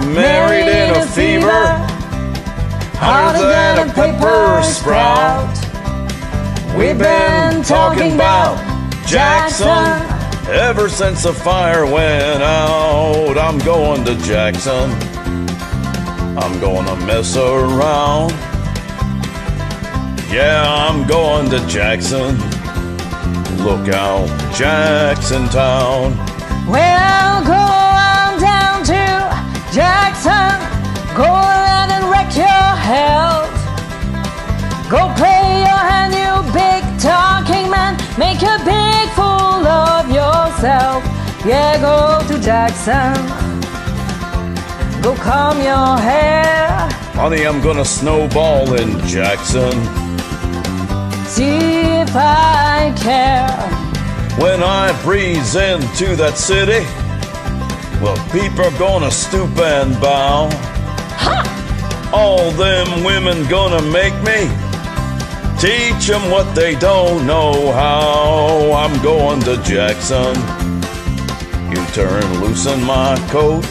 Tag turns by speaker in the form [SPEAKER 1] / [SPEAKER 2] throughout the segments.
[SPEAKER 1] married in a fever, hotter than a pepper sprout. We've been talking about Jackson ever since the fire went out. I'm going to Jackson, I'm gonna mess around. Yeah, I'm going to Jackson. Look out, Jackson Town.
[SPEAKER 2] Well, go on down to Jackson. Go around and wreck your health. Go play your hand, you big talking man. Make a big fool of yourself. Yeah, go to Jackson. Go comb your hair.
[SPEAKER 1] Honey, I'm gonna snowball in Jackson.
[SPEAKER 2] See if I care.
[SPEAKER 1] When I breeze into that city, well, people are gonna stoop and bow.
[SPEAKER 2] Ha!
[SPEAKER 1] All them women gonna make me teach them what they don't know how. I'm going to Jackson. You turn loose in my coat,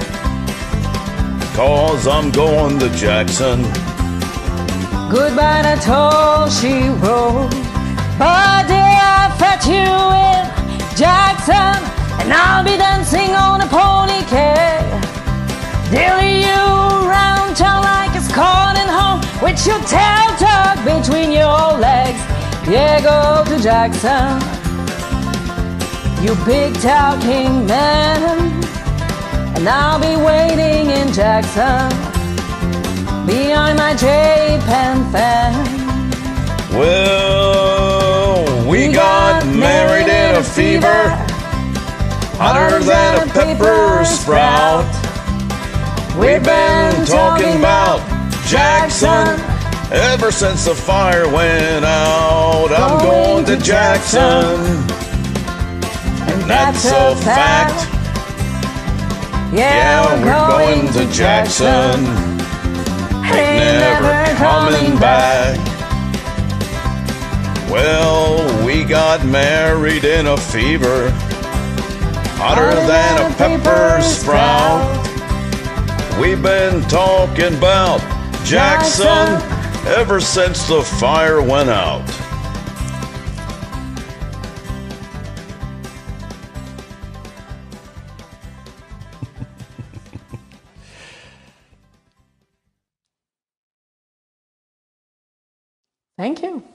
[SPEAKER 1] 'cause I'm going to Jackson.
[SPEAKER 2] Goodbye, that's all she wrote. But I fetch you in Jackson, and I'll be dancing on a pony cake. Dilly you round town like it's calling home, with your tail tucked between your legs. Yeah, go to Jackson, you big talking man, and I'll be waiting in Jackson behind my J-Pen fan.
[SPEAKER 1] Well, we got married in a fever, hotter than a pepper sprout. We've been talking about Jackson ever since the fire went out. I'm going to Jackson, and that's a fact.
[SPEAKER 2] Yeah,
[SPEAKER 1] we're going to Jackson. Ain't never coming back. Well, we got married in a fever, hotter than a pepper sprout. We've been talking about Jackson ever since the fire went out.
[SPEAKER 2] Thank you.